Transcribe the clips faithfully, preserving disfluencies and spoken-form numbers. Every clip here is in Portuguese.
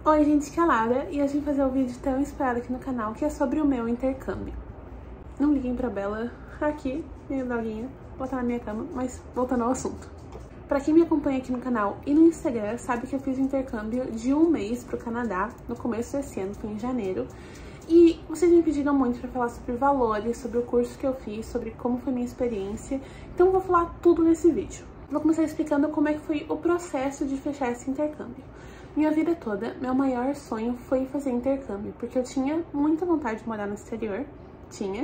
Oi gente, que é a Laura e hoje eu vim fazer um vídeo tão esperado aqui no canal que é sobre o meu intercâmbio. Não liguem pra Bela aqui, minha doguinha, botar na minha cama, mas voltando ao assunto. Pra quem me acompanha aqui no canal e no Instagram sabe que eu fiz um intercâmbio de um mês pro Canadá no começo desse ano, foi em janeiro. E vocês me pediram muito pra falar sobre valores, sobre o curso que eu fiz, sobre como foi minha experiência, então eu vou falar tudo nesse vídeo. Vou começar explicando como é que foi o processo de fechar esse intercâmbio. Minha vida toda, meu maior sonho foi fazer intercâmbio, porque eu tinha muita vontade de morar no exterior, tinha,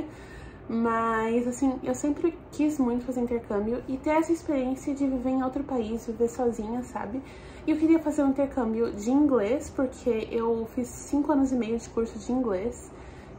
mas assim, eu sempre quis muito fazer intercâmbio e ter essa experiência de viver em outro país, viver sozinha, sabe? E eu queria fazer um intercâmbio de inglês, porque eu fiz cinco anos e meio de curso de inglês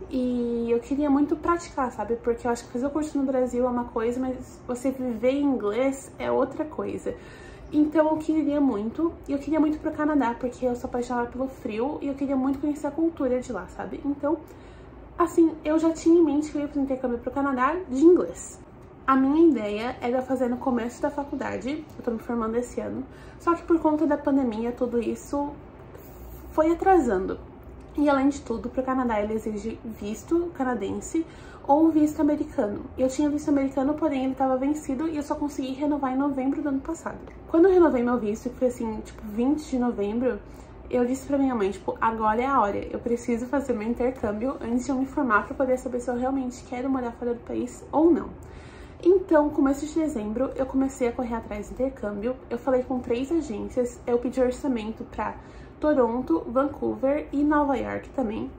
e eu queria muito praticar, sabe? Porque eu acho que fazer o curso no Brasil é uma coisa, mas você viver em inglês é outra coisa. Então eu queria muito, e eu queria muito pro Canadá, porque eu sou apaixonada pelo frio e eu queria muito conhecer a cultura de lá, sabe? Então, assim, eu já tinha em mente que eu ia fazer intercâmbio pro Canadá de inglês. A minha ideia era fazer no começo da faculdade, eu tô me formando esse ano, só que por conta da pandemia, tudo isso foi atrasando. E além de tudo, pro Canadá ele exige visto canadense ou visto americano. Eu tinha visto americano, porém ele estava vencido e eu só consegui renovar em novembro do ano passado. Quando eu renovei meu visto, que foi assim, tipo, vinte de novembro, eu disse pra minha mãe, tipo, agora é a hora, eu preciso fazer meu intercâmbio antes de eu me formar pra poder saber se eu realmente quero morar fora do país ou não. Então, começo de dezembro, eu comecei a correr atrás do intercâmbio, eu falei com três agências, eu pedi orçamento pra Toronto, Vancouver e Nova York também.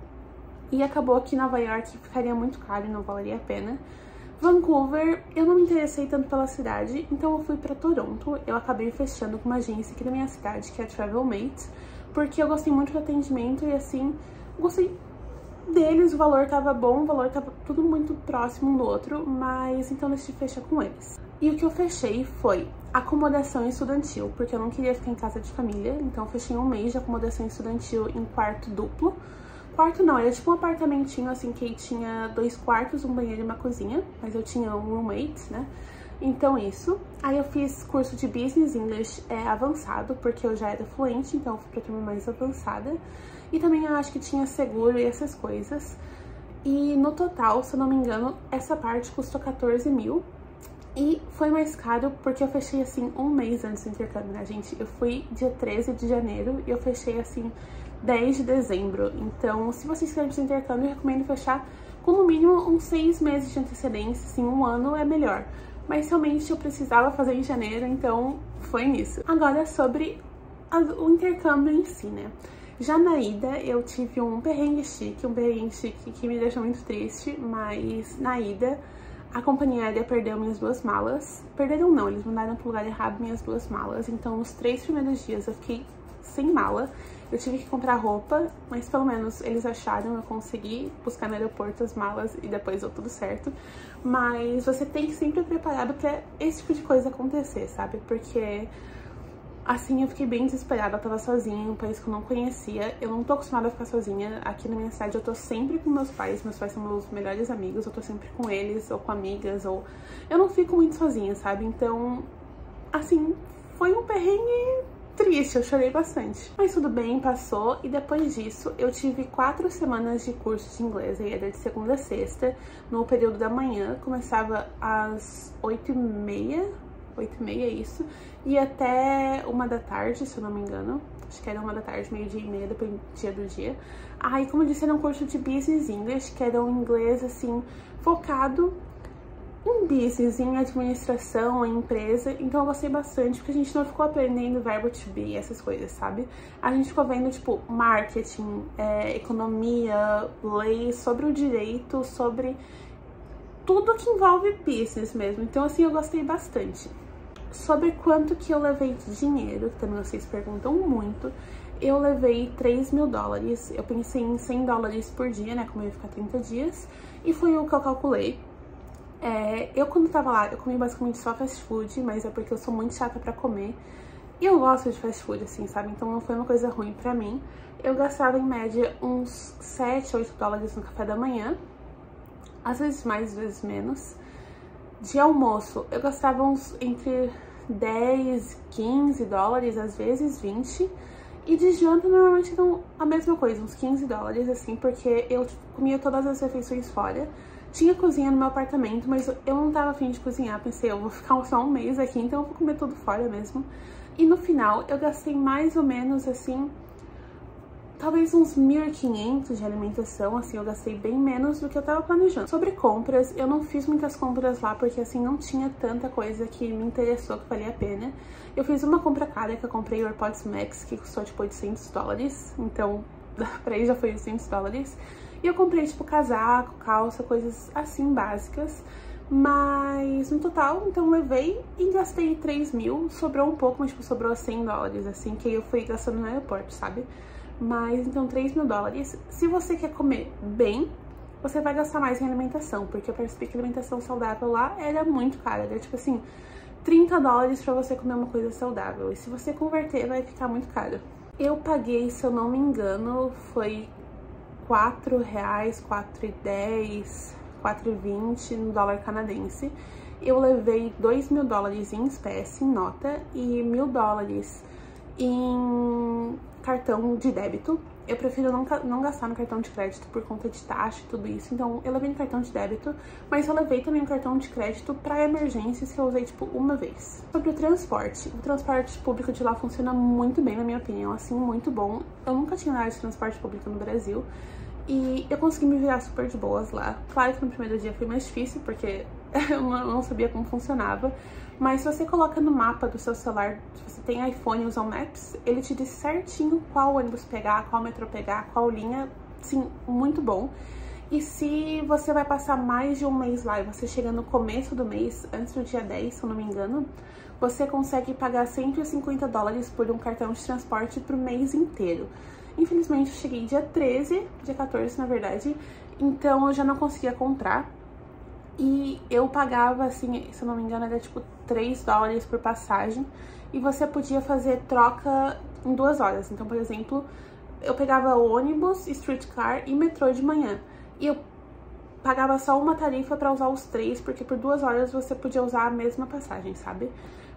E acabou que Nova York ficaria muito caro e não valeria a pena. Vancouver, eu não me interessei tanto pela cidade, então eu fui pra Toronto. Eu acabei fechando com uma agência aqui da minha cidade, que é a Travelmate, porque eu gostei muito do atendimento e assim, gostei deles, o valor tava bom, o valor tava tudo muito próximo um do outro, mas então eu decidi fechar com eles. E o que eu fechei foi acomodação estudantil, porque eu não queria ficar em casa de família, então eu fechei um mês de acomodação estudantil em quarto duplo. Quarto não, era tipo um apartamentinho assim que tinha dois quartos, um banheiro e uma cozinha, mas eu tinha um roommate, né? Então isso. Aí eu fiz curso de Business English é, avançado, porque eu já era fluente, então eu fui pra turma mais avançada. E também eu acho que tinha seguro e essas coisas. E no total, se eu não me engano, essa parte custou quatorze mil. E foi mais caro porque eu fechei assim um mês antes do intercâmbio, né, gente? Eu fui dia treze de janeiro e eu fechei assim dez de dezembro. Então, se vocês querem fazer intercâmbio, eu recomendo fechar com no mínimo uns seis meses de antecedência, assim, um ano é melhor. Mas realmente eu precisava fazer em janeiro, então foi nisso. Agora sobre a, o intercâmbio em si, né? Já na ida, eu tive um perrengue chique, um perrengue chique que me deixou muito triste, mas na ida a companhia aérea perdeu minhas duas malas. Perderam não, eles mandaram pro lugar errado minhas duas malas. Então, nos três primeiros dias eu fiquei sem mala. Eu tive que comprar roupa, mas pelo menos eles acharam, eu consegui buscar no aeroporto as malas e depois deu tudo certo. Mas você tem que sempre ir preparado pra esse tipo de coisa acontecer, sabe? Porque assim, eu fiquei bem desesperada, eu tava sozinha em um país que eu não conhecia. Eu não tô acostumada a ficar sozinha. Aqui na minha cidade eu tô sempre com meus pais, meus pais são meus melhores amigos, eu tô sempre com eles, ou com amigas, ou... Eu não fico muito sozinha, sabe? Então, assim, foi um perrengue triste, eu chorei bastante. Mas tudo bem, passou, e depois disso eu tive quatro semanas de curso de inglês, aí era de segunda a sexta, no período da manhã, começava às oito e meia, oito e meia, isso, e até uma da tarde, se eu não me engano, acho que era uma da tarde, meio dia e meia, dependia do dia. Aí, como eu disse, era um curso de Business English, que era um inglês, assim, focado em business, em administração, em empresa, então eu gostei bastante, porque a gente não ficou aprendendo verbo to be, essas coisas, sabe? A gente ficou vendo, tipo, marketing, é, economia, lei, sobre o direito, sobre tudo que envolve business mesmo, então assim, eu gostei bastante. Sobre quanto que eu levei de dinheiro, que também vocês perguntam muito, eu levei três mil dólares, eu pensei em cem dólares por dia, né, como eu ia ficar trinta dias, e foi o que eu calculei. É, eu quando tava lá, eu comi basicamente só fast food, mas é porque eu sou muito chata pra comer, e eu gosto de fast food, assim, sabe, então não foi uma coisa ruim pra mim. Eu gastava em média uns sete, oito dólares no café da manhã, às vezes mais, às vezes menos. De almoço, eu gastava uns entre dez, quinze dólares, às vezes vinte. E de janta, normalmente dão a mesma coisa, uns quinze dólares, assim, porque eu comia todas as refeições fora. Tinha cozinha no meu apartamento, mas eu não tava afim de cozinhar. Pensei, eu vou ficar só um mês aqui, então eu vou comer tudo fora mesmo. E no final, eu gastei mais ou menos, assim, talvez uns mil e quinhentos de alimentação, assim, eu gastei bem menos do que eu tava planejando. Sobre compras, eu não fiz muitas compras lá, porque, assim, não tinha tanta coisa que me interessou, que valia a pena. Eu fiz uma compra cara, que eu comprei o AirPods Max, que custou, tipo, oitocentos dólares, então, pra aí já foi oitocentos dólares. E eu comprei, tipo, casaco, calça, coisas assim, básicas. Mas, no total, então, levei e gastei três mil, sobrou um pouco, mas, tipo, sobrou cem dólares, assim, que eu fui gastando no aeroporto, sabe? Mas, então, três mil dólares. Se você quer comer bem, você vai gastar mais em alimentação, porque eu percebi que a alimentação saudável lá era muito cara, era, tipo assim, trinta dólares pra você comer uma coisa saudável. E se você converter, vai ficar muito caro. Eu paguei, se eu não me engano, foi quatro reais, quatro e dez, quatro e vinte no dólar canadense. Eu levei dois mil dólares em espécie, em nota, e mil dólares em cartão de débito. Eu prefiro não, não gastar no cartão de crédito por conta de taxa e tudo isso, então eu levei no cartão de débito, mas eu levei também um cartão de crédito para emergências que eu usei, tipo, uma vez. Sobre o transporte, o transporte público de lá funciona muito bem, na minha opinião, assim, muito bom. Eu nunca tinha nada de transporte público no Brasil e eu consegui me virar super de boas lá. Claro que no primeiro dia foi mais difícil, porque eu não sabia como funcionava, mas se você coloca no mapa do seu celular, se você tem iPhone e usa o Maps, ele te diz certinho qual ônibus pegar, qual metrô pegar, qual linha, sim, muito bom. E se você vai passar mais de um mês lá e você chega no começo do mês, antes do dia dez, se eu não me engano, você consegue pagar cento e cinquenta dólares por um cartão de transporte pro mês inteiro. Infelizmente eu cheguei dia treze, dia quatorze na verdade, então eu já não conseguia comprar. E eu pagava, assim, se eu não me engano, era tipo três dólares por passagem. E você podia fazer troca em duas horas. Então, por exemplo, eu pegava ônibus, streetcar e metrô de manhã. E eu pagava só uma tarifa pra usar os três, porque por duas horas você podia usar a mesma passagem, sabe?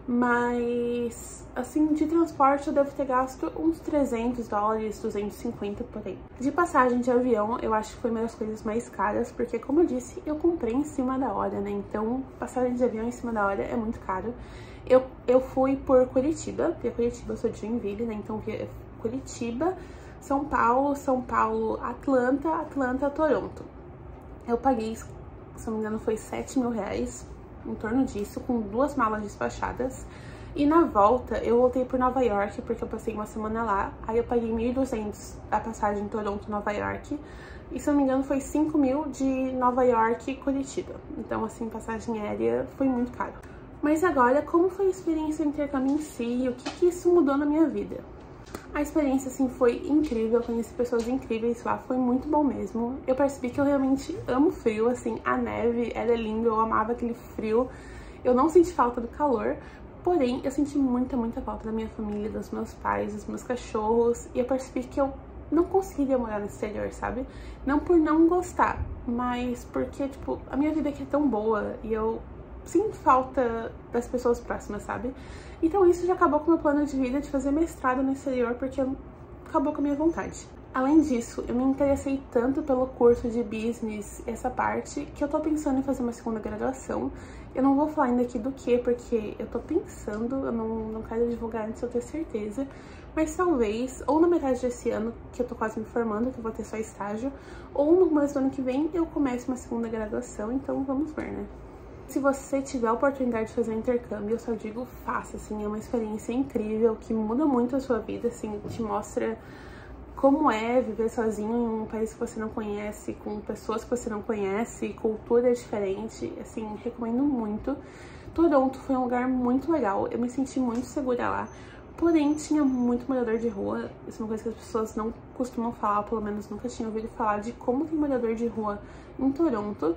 Mas, assim, de transporte eu devo ter gasto uns trezentos dólares, duzentos e cinquenta por aí. De passagem de avião, eu acho que foi uma das coisas mais caras, porque, como eu disse, eu comprei em cima da hora, né? Então, passagem de avião em cima da hora é muito caro. Eu, eu fui por Curitiba, porque Curitiba eu sou de Joinville, né? Então, Curitiba, São Paulo, São Paulo, Atlanta, Atlanta, Toronto. Eu paguei, se não me engano, foi sete mil reais. Em torno disso, com duas malas despachadas. E na volta, eu voltei por Nova York, porque eu passei uma semana lá. Aí eu paguei mil e duzentos a passagem Toronto-Nova York. E se eu não me engano, foi cinco mil de Nova York e Curitiba. Então, assim, passagem aérea foi muito caro. Mas agora, como foi a experiência do intercâmbio em si e o que, que isso mudou na minha vida? A experiência, assim, foi incrível, eu conheci pessoas incríveis lá, foi muito bom mesmo. Eu percebi que eu realmente amo frio, assim, a neve era lindo, eu amava aquele frio. Eu não senti falta do calor, porém, eu senti muita, muita falta da minha família, dos meus pais, dos meus cachorros. E eu percebi que eu não conseguiria morar no exterior, sabe? Não por não gostar, mas porque, tipo, a minha vida aqui é tão boa e eu sinto falta das pessoas próximas, sabe? Então isso já acabou com o meu plano de vida de fazer mestrado no exterior, porque acabou com a minha vontade. Além disso, eu me interessei tanto pelo curso de business, essa parte, que eu tô pensando em fazer uma segunda graduação. Eu não vou falar ainda aqui do que, porque eu tô pensando, eu não, não quero divulgar antes de eu ter certeza, mas talvez, ou na metade desse ano, que eu tô quase me formando, que eu vou ter só estágio, ou no começo do ano que vem eu comece uma segunda graduação, então vamos ver, né? Se você tiver a oportunidade de fazer um intercâmbio, eu só digo faça, assim, é uma experiência incrível, que muda muito a sua vida, assim, te mostra como é viver sozinho em um país que você não conhece, com pessoas que você não conhece, cultura diferente, assim, recomendo muito. Toronto foi um lugar muito legal, eu me senti muito segura lá, porém tinha muito morador de rua, isso é uma coisa que as pessoas não costumam falar, pelo menos nunca tinha ouvido falar de como tem morador de rua em Toronto.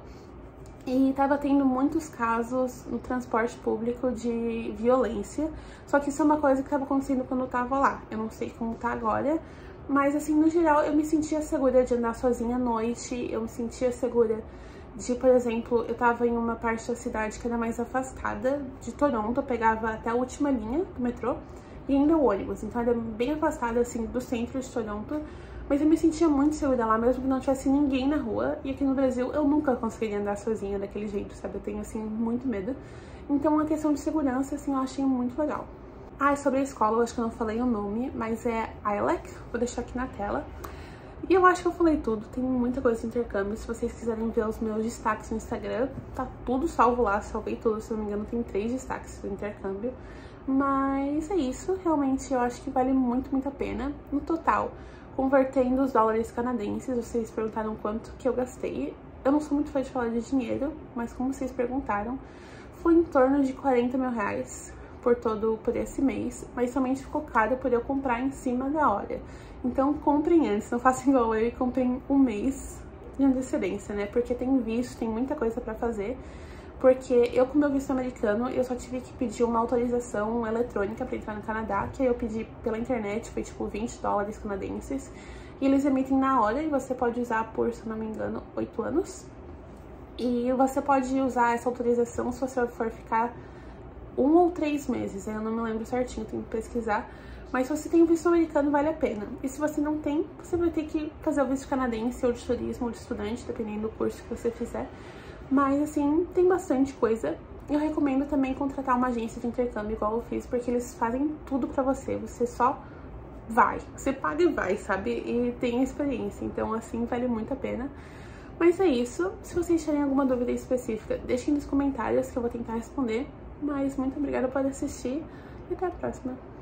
E tava tendo muitos casos no transporte público de violência. Só que isso é uma coisa que tava acontecendo quando eu tava lá. Eu não sei como tá agora. Mas, assim, no geral, eu me sentia segura de andar sozinha à noite. Eu me sentia segura de, por exemplo, eu tava em uma parte da cidade que era mais afastada de Toronto. Eu pegava até a última linha do metrô. e ainda o ônibus. Então ele é bem afastado, assim, do centro de Toronto. Mas eu me sentia muito segura lá, mesmo que não tivesse ninguém na rua. E aqui no Brasil eu nunca conseguiria andar sozinha daquele jeito, sabe? Eu tenho, assim, muito medo. Então a questão de segurança, assim, eu achei muito legal. Ah, e sobre a escola, eu acho que eu não falei o nome, mas é I L E C. Vou deixar aqui na tela. E eu acho que eu falei tudo, tem muita coisa de intercâmbio. Se vocês quiserem ver os meus destaques no Instagram, tá tudo salvo lá, salvei tudo. Se não me engano, tem três destaques do intercâmbio. Mas é isso, realmente eu acho que vale muito, muito a pena. No total, convertendo os dólares canadenses, vocês perguntaram quanto que eu gastei. Eu não sou muito fã de falar de dinheiro, mas como vocês perguntaram, foi em torno de quarenta mil reais por todo, por esse mês. Mas somente ficou caro por eu comprar em cima da hora. Então comprem antes, não façam igual eu e comprem um mês de antecedência, né? Porque tem visto, tem muita coisa pra fazer. Porque eu, com meu visto americano, eu só tive que pedir uma autorização eletrônica pra entrar no Canadá, que aí eu pedi pela internet, foi tipo vinte dólares canadenses. E eles emitem na hora e você pode usar por, se não me engano, oito anos. E você pode usar essa autorização se você for ficar um ou três meses, eu não me lembro certinho, tenho que pesquisar. Mas se você tem visto americano, vale a pena. E se você não tem, você vai ter que fazer o visto canadense ou de turismo ou de estudante, dependendo do curso que você fizer. Mas, assim, tem bastante coisa. Eu recomendo também contratar uma agência de intercâmbio, igual eu fiz, porque eles fazem tudo pra você. Você só vai. Você paga e vai, sabe? E tem experiência. Então, assim, vale muito a pena. Mas é isso. Se vocês tiverem alguma dúvida específica, deixem nos comentários que eu vou tentar responder. Mas muito obrigada por assistir e até a próxima.